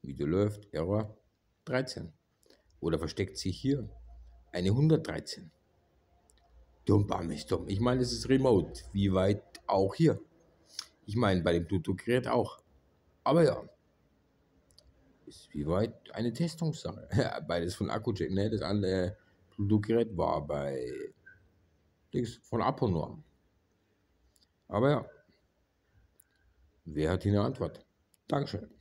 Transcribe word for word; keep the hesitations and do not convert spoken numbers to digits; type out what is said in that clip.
Video läuft, Error dreizehn. Oder versteckt sich hier eine hundertdreizehn. Dumm, bam, ist dumm. Ich meine, es ist remote. Wie weit auch hier? Ich meine, bei dem Bluetooth-Gerät auch. Aber ja, ist wie weit eine Testungssache. Beides von Akkucheck, ne? Das andere Bluetooth-Gerät war bei Dings von Aponorm. Aber ja, wer hat hier eine Antwort? Dankeschön.